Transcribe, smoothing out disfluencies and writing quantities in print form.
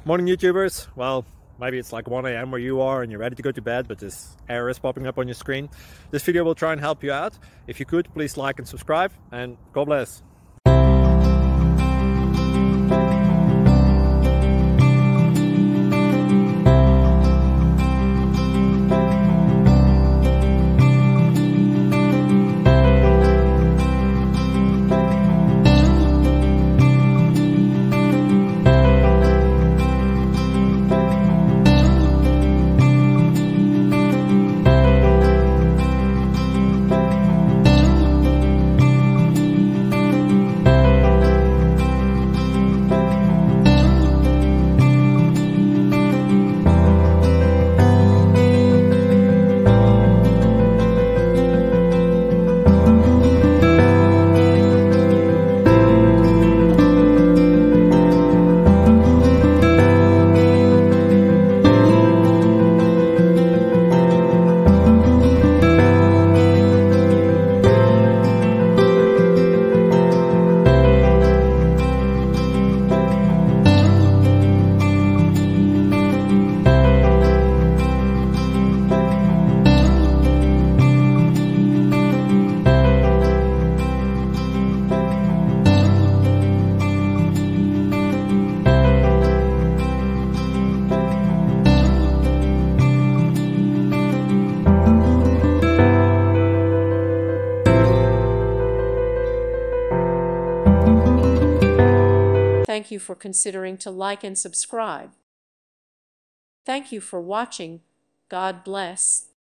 Morning YouTubers. Well, maybe it's like 1 a.m. where you are and you're ready to go to bed, but this error is popping up on your screen. This video will try and help you out. If you could, please like and subscribe, and God bless. Thank you for considering to like and subscribe. Thank you for watching. God bless.